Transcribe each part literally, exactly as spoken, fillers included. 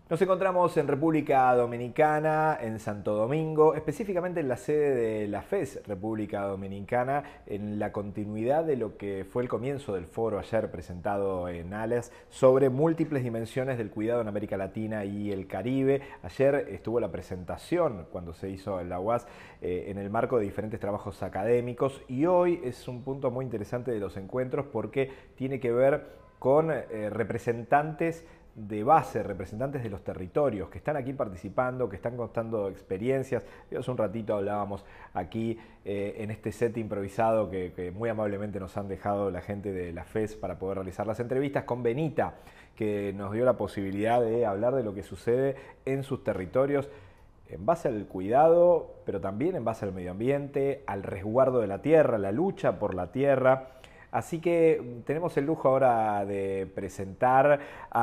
Nos encontramos en República Dominicana, en Santo Domingo, específicamente en la sede de la F E S República Dominicana, en la continuidad de lo que fue el comienzo del foro ayer presentado en ALES sobre múltiples dimensiones del cuidado en América Latina y el Caribe. Ayer estuvo la presentación, cuando se hizo en la U A S, eh, en el marco de diferentes trabajos académicos, y hoy es un punto muy interesante de los encuentros porque tiene que ver con eh, representantes de base, representantes de los territorios que están aquí participando, que están contando experiencias. Hace un ratito hablábamos aquí eh, en este set improvisado que, que muy amablemente nos han dejado la gente de la F E S para poder realizar las entrevistas con Benita, que nos dio la posibilidad de hablar de lo que sucede en sus territorios en base al cuidado, pero también en base al medio ambiente, al resguardo de la tierra, la lucha por la tierra. Así que tenemos el lujo ahora de presentar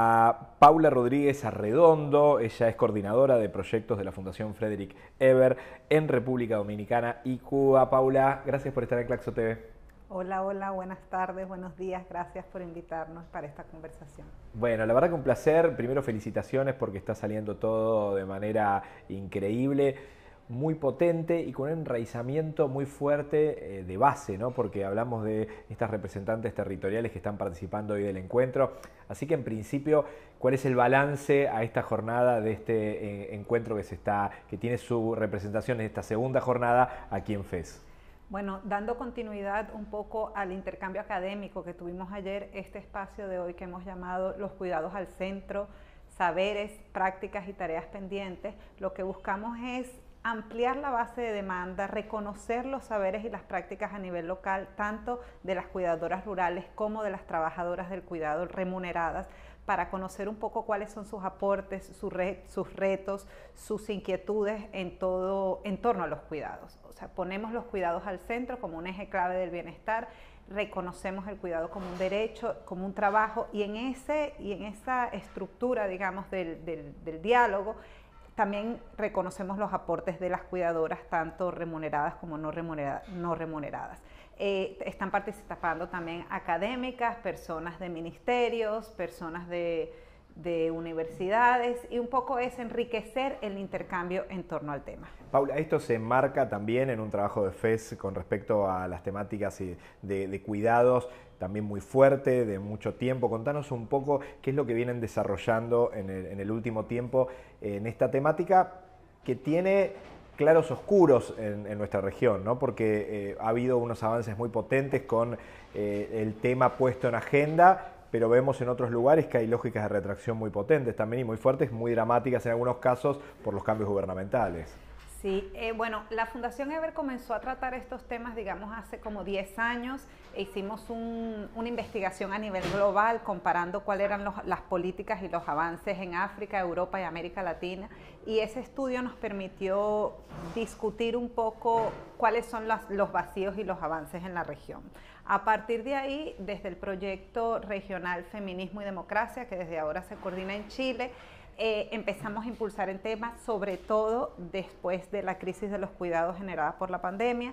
a Paula Rodríguez Arredondo. Ella es coordinadora de proyectos de la Fundación Frederick Ebert en República Dominicana y Cuba. Paula, gracias por estar en Claxo T V. Hola, hola, buenas tardes, buenos días. Gracias por invitarnos para esta conversación. Bueno, la verdad que un placer. Primero, felicitaciones porque está saliendo todo de manera increíble, muy potente y con un enraizamiento muy fuerte eh, de base, ¿no? Porque hablamos de estas representantes territoriales que están participando hoy del encuentro. Así que en principio, ¿cuál es el balance a esta jornada de este eh, encuentro que se está, que tiene su representación en esta segunda jornada aquí en F E S? Bueno, dando continuidad un poco al intercambio académico que tuvimos ayer, este espacio de hoy que hemos llamado Los Cuidados al Centro, Saberes, Prácticas y Tareas Pendientes, lo que buscamos es ampliar la base de demanda, reconocer los saberes y las prácticas a nivel local, tanto de las cuidadoras rurales como de las trabajadoras del cuidado remuneradas, para conocer un poco cuáles son sus aportes, sus, re, sus retos, sus inquietudes en todo, en torno a los cuidados. O sea, ponemos los cuidados al centro como un eje clave del bienestar, reconocemos el cuidado como un derecho, como un trabajo, y en, ese, y en esa estructura, digamos, del, del, del diálogo, también reconocemos los aportes de las cuidadoras, tanto remuneradas como no, remunera, no remuneradas. Eh, están participando también académicas, personas de ministerios, personas de, de universidades, y un poco es enriquecer el intercambio en torno al tema. Paula, esto se enmarca también en un trabajo de F E S con respecto a las temáticas de, de cuidados, también muy fuerte, de mucho tiempo. Contanos un poco qué es lo que vienen desarrollando en el, en el último tiempo en esta temática que tiene claros oscuros en, en nuestra región, ¿no? Porque eh, ha habido unos avances muy potentes con eh, el tema puesto en agenda, pero vemos en otros lugares que hay lógicas de retracción muy potentes también y muy fuertes, muy dramáticas en algunos casos por los cambios gubernamentales. Sí, eh, bueno, la Fundación Ebert comenzó a tratar estos temas, digamos, hace como diez años. E hicimos un, una investigación a nivel global comparando cuáles eran los, las políticas y los avances en África, Europa y América Latina. Y ese estudio nos permitió discutir un poco cuáles son las, los vacíos y los avances en la región. A partir de ahí, desde el proyecto regional Feminismo y Democracia, que desde ahora se coordina en Chile, Eh, empezamos a impulsar en temas, sobre todo después de la crisis de los cuidados generada por la pandemia,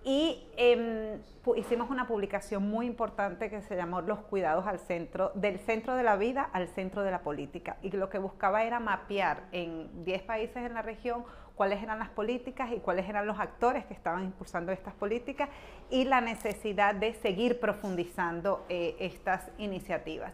y eh, hicimos una publicación muy importante que se llamó Los Cuidados al Centro, del centro de la vida al centro de la política, y lo que buscaba era mapear en diez países en la región cuáles eran las políticas y cuáles eran los actores que estaban impulsando estas políticas y la necesidad de seguir profundizando eh, estas iniciativas.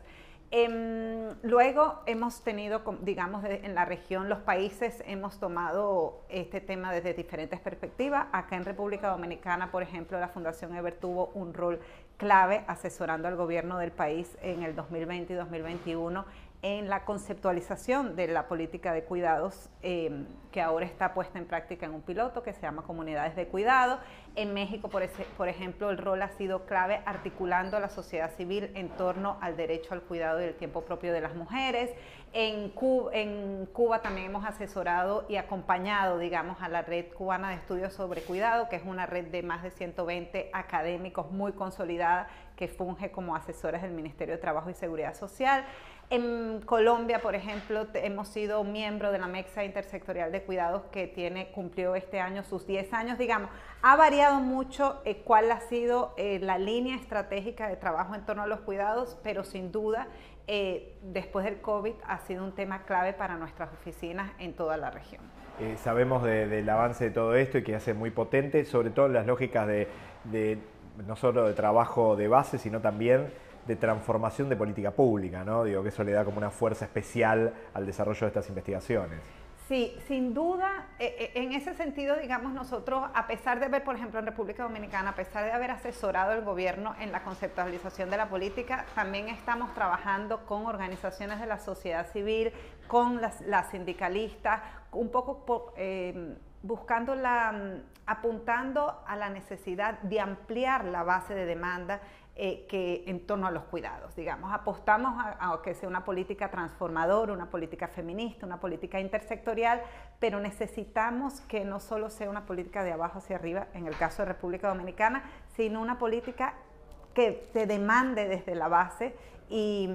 Eh, luego hemos tenido, digamos, en la región, los países hemos tomado este tema desde diferentes perspectivas. Acá en República Dominicana, por ejemplo, la Fundación Ebert tuvo un rol clave asesorando al gobierno del país en el dos mil veinte y dos mil veintiuno en la conceptualización de la política de cuidados eh, que ahora está puesta en práctica en un piloto que se llama Comunidades de Cuidado. En México, por, ese, por ejemplo, el rol ha sido clave articulando a la sociedad civil en torno al derecho al cuidado y el tiempo propio de las mujeres. En Cuba, en Cuba también hemos asesorado y acompañado, digamos, a la Red Cubana de Estudios sobre Cuidado, que es una red de más de ciento veinte académicos muy consolidada que funge como asesores del Ministerio de Trabajo y Seguridad Social. En Colombia, por ejemplo, hemos sido miembro de la Mesa Intersectorial de Cuidados que tiene, cumplió este año sus diez años, digamos. Ha variado mucho eh, cuál ha sido eh, la línea estratégica de trabajo en torno a los cuidados, pero sin duda eh, después del COVID ha sido un tema clave para nuestras oficinas en toda la región. Eh, sabemos de, del avance de todo esto y que hace muy potente, sobre todo en las lógicas de, de no solo de trabajo de base, sino también de transformación de política pública, ¿no? Digo que eso le da como una fuerza especial al desarrollo de estas investigaciones. Sí, sin duda, eh, en ese sentido, digamos, nosotros, a pesar de ver, por ejemplo, en República Dominicana, a pesar de haber asesorado al gobierno en la conceptualización de la política, también estamos trabajando con organizaciones de la sociedad civil, con las, las sindicalistas, un poco por, eh, buscando la, apuntando a la necesidad de ampliar la base de demanda Eh, que en torno a los cuidados, digamos, apostamos a, a que sea una política transformadora, una política feminista, una política intersectorial, pero necesitamos que no solo sea una política de abajo hacia arriba, en el caso de República Dominicana, sino una política que se demande desde la base y,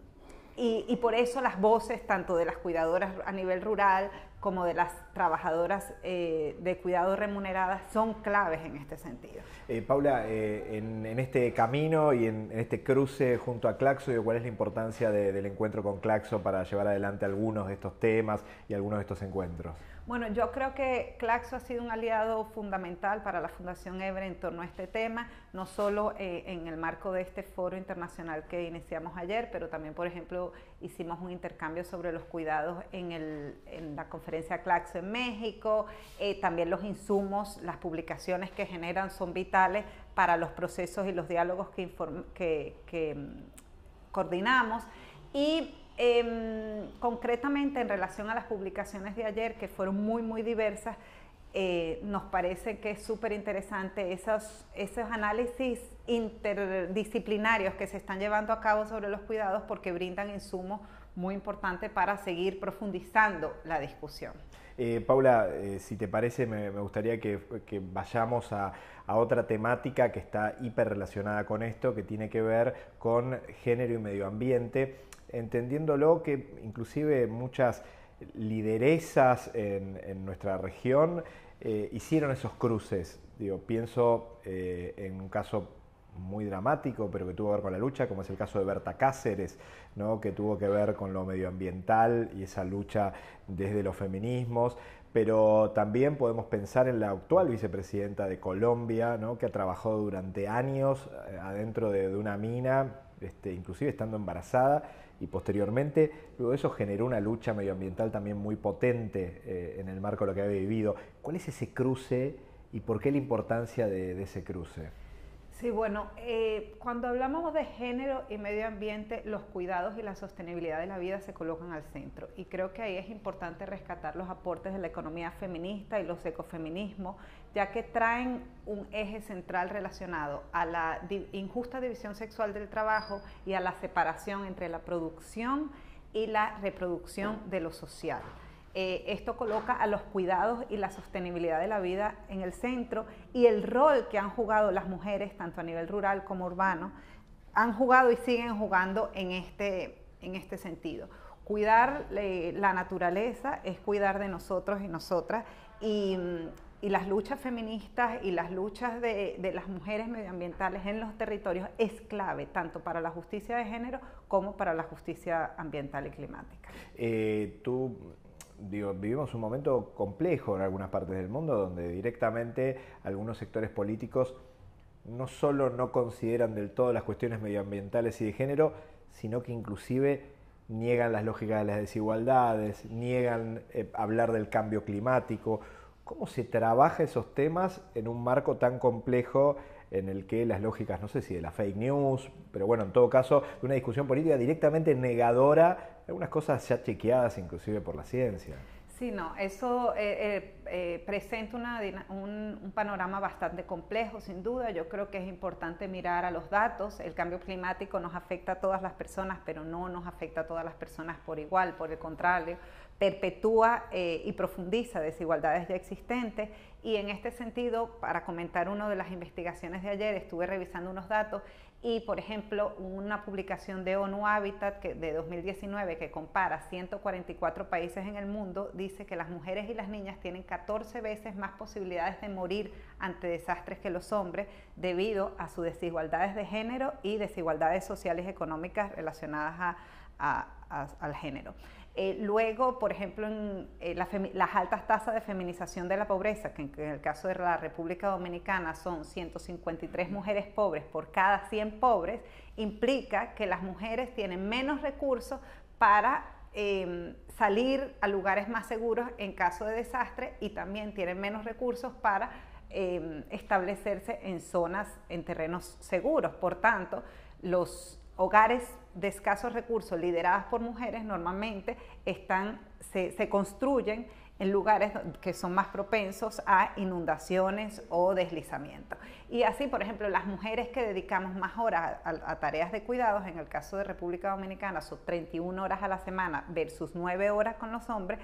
y, y por eso las voces tanto de las cuidadoras a nivel rural como de las trabajadoras eh, de cuidado remuneradas son claves en este sentido. Eh, Paula, eh, en, en este camino y en, en este cruce junto a Claxo, ¿cuál es la importancia de, del encuentro con Claxo para llevar adelante algunos de estos temas y algunos de estos encuentros? Bueno, yo creo que Claxo ha sido un aliado fundamental para la Fundación EVRE en torno a este tema, no solo eh, en el marco de este foro internacional que iniciamos ayer, pero también, por ejemplo, hicimos un intercambio sobre los cuidados en, el, en la conferencia Claxo en México, eh, también los insumos, las publicaciones que generan son vitales para los procesos y los diálogos que, inform que, que um, coordinamos. Y Eh, concretamente en relación a las publicaciones de ayer, que fueron muy muy diversas, eh, nos parece que es súper interesante esos, esos análisis interdisciplinarios que se están llevando a cabo sobre los cuidados, porque brindan insumos muy importantes para seguir profundizando la discusión. Eh, Paula, eh, si te parece, me, me gustaría que, que vayamos a, a otra temática que está hiper relacionada con esto, que tiene que ver con género y medio ambiente, entendiéndolo que inclusive muchas lideresas en, en nuestra región eh, hicieron esos cruces. Digo, pienso eh, en un caso muy dramático, pero que tuvo que ver con la lucha, como es el caso de Berta Cáceres, ¿no? Que tuvo que ver con lo medioambiental y esa lucha desde los feminismos, pero también podemos pensar en la actual vicepresidenta de Colombia, ¿no? Que ha trabajado durante años eh, adentro de, de una mina, este, inclusive estando embarazada, y posteriormente, luego eso generó una lucha medioambiental también muy potente eh, en el marco de lo que había vivido. ¿Cuál es ese cruce y por qué la importancia de, de ese cruce? Sí, bueno, eh, cuando hablamos de género y medio ambiente, los cuidados y la sostenibilidad de la vida se colocan al centro, y creo que ahí es importante rescatar los aportes de la economía feminista y los ecofeminismos, ya que traen un eje central relacionado a la di- injusta división sexual del trabajo y a la separación entre la producción y la reproducción de lo social. Eh, esto coloca a los cuidados y la sostenibilidad de la vida en el centro, y el rol que han jugado las mujeres, tanto a nivel rural como urbano, han jugado y siguen jugando en este, en este sentido. Cuidar eh, la naturaleza es cuidar de nosotros y nosotras, y, y las luchas feministas y las luchas de, de las mujeres medioambientales en los territorios es clave, tanto para la justicia de género como para la justicia ambiental y climática. Eh, tú... Digo, vivimos un momento complejo en algunas partes del mundo donde directamente algunos sectores políticos no solo no consideran del todo las cuestiones medioambientales y de género, sino que inclusive niegan las lógicas de las desigualdades, niegan eh, hablar del cambio climático. ¿Cómo se trabaja esos temas en un marco tan complejo en el que las lógicas, no sé si de la fake news, pero bueno, en todo caso, de una discusión política directamente negadora, algunas cosas ya chequeadas inclusive por la ciencia? Sí, no, eso eh, eh, eh, presenta una, un, un panorama bastante complejo, sin duda. Yo creo que es importante mirar a los datos. El cambio climático nos afecta a todas las personas, pero no nos afecta a todas las personas por igual, por el contrario, perpetúa eh, y profundiza desigualdades ya existentes. Y en este sentido, para comentar una de las investigaciones de ayer, estuve revisando unos datos y, por ejemplo, una publicación de ONU Habitat que, de dos mil diecinueve que compara ciento cuarenta y cuatro países en el mundo, dice que las mujeres y las niñas tienen catorce veces más posibilidades de morir ante desastres que los hombres debido a sus desigualdades de género y desigualdades sociales y económicas relacionadas a, a, a, al género. Eh, luego, por ejemplo, en eh, la las altas tasas de feminización de la pobreza, que en, que en el caso de la República Dominicana son ciento cincuenta y tres mujeres pobres por cada cien pobres, implica que las mujeres tienen menos recursos para eh, salir a lugares más seguros en caso de desastre, y también tienen menos recursos para eh, establecerse en zonas, en terrenos seguros. Por tanto, los hogares de escasos recursos lideradas por mujeres normalmente están, se, se construyen en lugares que son más propensos a inundaciones o deslizamientos. Y así, por ejemplo, las mujeres que dedicamos más horas a, a, a tareas de cuidados, en el caso de República Dominicana son treinta y una horas a la semana versus nueve horas con los hombres,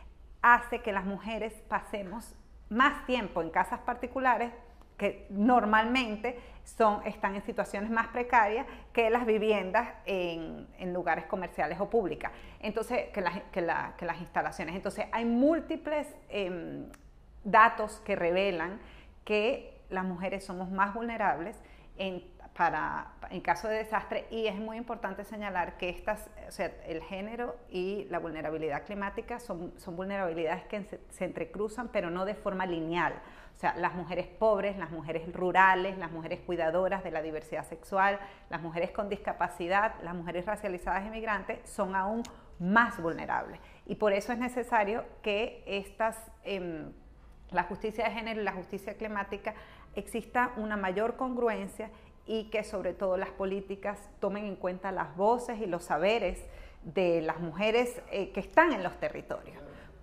hace que las mujeres pasemos más tiempo en casas particulares que normalmente son, están en situaciones más precarias que las viviendas en, en lugares comerciales o públicas, entonces, que, la, que, la, que las instalaciones. Entonces, hay múltiples eh, datos que revelan que las mujeres somos más vulnerables en, para, en caso de desastre, y es muy importante señalar que estas, o sea, el género y la vulnerabilidad climática son, son vulnerabilidades que se, se entrecruzan, pero no de forma lineal. O sea, las mujeres pobres, las mujeres rurales, las mujeres cuidadoras de la diversidad sexual, las mujeres con discapacidad, las mujeres racializadas y migrantes son aún más vulnerables. Y por eso es necesario que estas, eh, la justicia de género y la justicia climática, exista una mayor congruencia, y que sobre todo las políticas tomen en cuenta las voces y los saberes de las mujeres eh, que están en los territorios.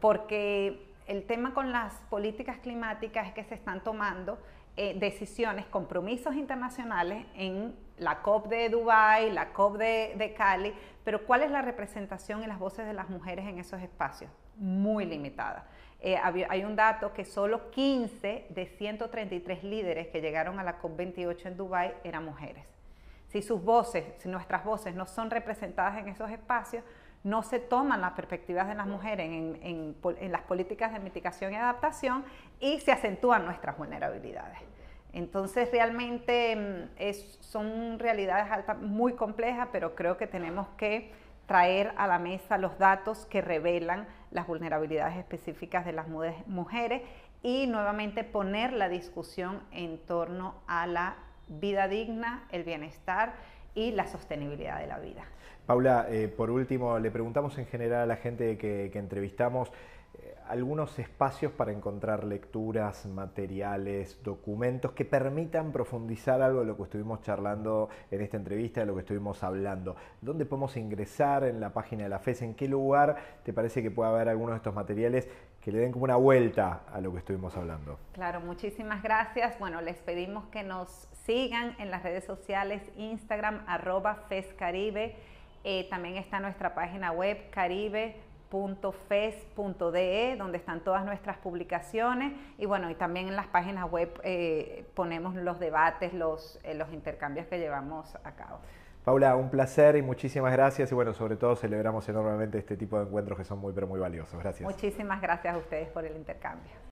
Porque el tema con las políticas climáticas es que se están tomando eh, decisiones, compromisos internacionales en la COP de Dubái, la COP de, de Cali, pero ¿cuál es la representación y las voces de las mujeres en esos espacios? Muy limitada. Eh, había, hay un dato que solo quince de ciento treinta y tres líderes que llegaron a la COP veintiocho en Dubái eran mujeres. Si sus voces, si nuestras voces no son representadas en esos espacios, no se toman las perspectivas de las mujeres en, en, en las políticas de mitigación y adaptación, y se acentúan nuestras vulnerabilidades. Entonces, realmente es, son realidades altas, muy complejas, pero creo que tenemos que traer a la mesa los datos que revelan las vulnerabilidades específicas de las mujeres, y nuevamente poner la discusión en torno a la vida digna, el bienestar y la sostenibilidad de la vida. Paula, eh, por último, le preguntamos en general a la gente que, que entrevistamos eh, algunos espacios para encontrar lecturas, materiales, documentos que permitan profundizar algo de lo que estuvimos charlando en esta entrevista, de lo que estuvimos hablando. ¿Dónde podemos ingresar en la página de la FES? ¿En qué lugar te parece que pueda haber algunos de estos materiales que le den como una vuelta a lo que estuvimos hablando? Claro, muchísimas gracias. Bueno, les pedimos que nos sigan en las redes sociales, Instagram, arroba FESCaribe. Eh, también está nuestra página web, caribe punto fes punto de, donde están todas nuestras publicaciones, y bueno, y también en las páginas web eh, ponemos los debates, los, eh, los intercambios que llevamos a cabo. Paula, un placer y muchísimas gracias, y bueno, sobre todo celebramos enormemente este tipo de encuentros que son muy, pero muy valiosos. Gracias. Muchísimas gracias a ustedes por el intercambio.